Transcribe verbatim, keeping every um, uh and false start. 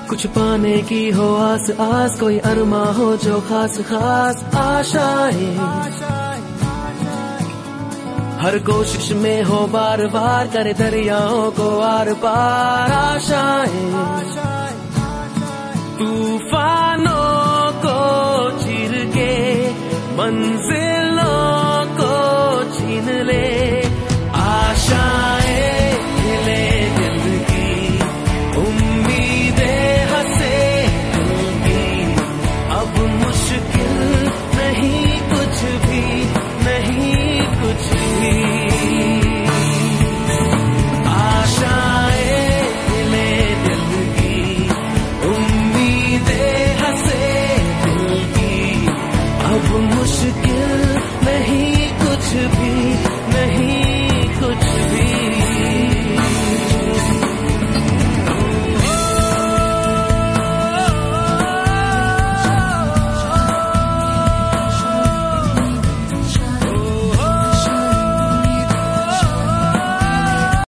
कुछ पाने की हो आस आस, कोई अरमा हो जो खास खास आशाएं, हर कोशिश में हो बार बार करे दरियाओं को आर पार आशाएं, तूफानों को चीर के मंजिलों को छीन ले आशाएं, खिले दिल की उम्मीदें हंसे दिल की, अब मुश्किल नहीं कुछ भी, नहीं कुछ भी, आशाएं खिले दिल की उम्मीदें हंसे दिल की, अब मुश्किल नहीं कुछ भी।